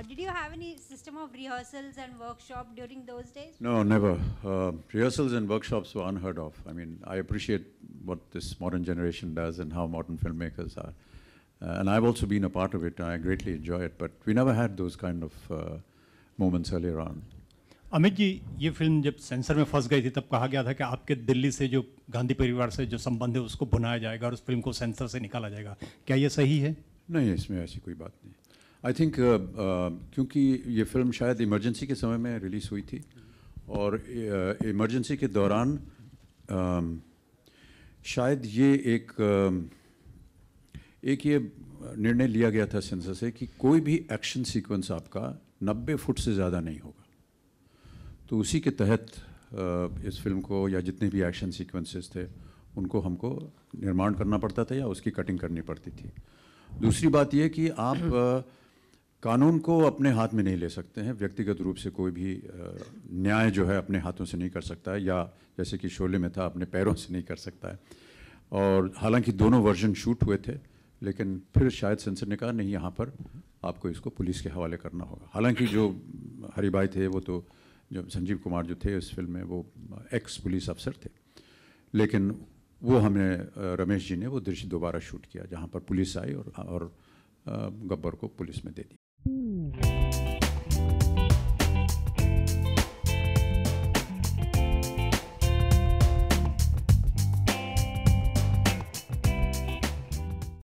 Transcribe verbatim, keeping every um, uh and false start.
did you have any system of rehearsals and workshop during those days? No, never. Uh, rehearsals and workshops were unheard of. I mean, I appreciate what this modern generation does and how modern filmmakers are. Uh, and I've also been a part of it. I greatly enjoy it. But we never had those kind of uh, moments earlier on. Amit ji, ये film जब sensor में फंस गई थी तब कहा गया था कि आपके दिल्ली से जो गांधी परिवार से जो संबंध है उसको भुनाया जाएगा और उस फिल्म को सेंसर से निकाला जाएगा। क्या ये सही है? नहीं, इसमें ऐसी कोई बात नहीं। आई थिंक uh, uh, क्योंकि ये फिल्म शायद इमरजेंसी के समय में रिलीज़ हुई थी और इमरजेंसी uh, के दौरान uh, शायद ये एक uh, एक ये निर्णय लिया गया था सेंसर से कि कोई भी एक्शन सीक्वेंस आपका नब्बे फुट से ज़्यादा नहीं होगा। तो उसी के तहत uh, इस फिल्म को या जितने भी एक्शन सीक्वेंसेस थे उनको हमको निर्माण करना पड़ता था या उसकी कटिंग करनी पड़ती थी। दूसरी बात ये कि आप uh, कानून को अपने हाथ में नहीं ले सकते हैं। व्यक्तिगत रूप से कोई भी न्याय जो है अपने हाथों से नहीं कर सकता है, या जैसे कि शोले में था अपने पैरों से नहीं कर सकता है। और हालांकि दोनों वर्जन शूट हुए थे, लेकिन फिर शायद सेंसर ने कहा नहीं, यहाँ पर आपको इसको पुलिस के हवाले करना होगा। हालांकि जो हरिभाई थे वो तो, जो संजीव कुमार जो थे इस फिल्म में, वो एक्स पुलिस अफसर थे, लेकिन वो हमें रमेश जी ने वो दृश्य दोबारा शूट किया जहाँ पर पुलिस आई और, और गब्बर को पुलिस में दे दी।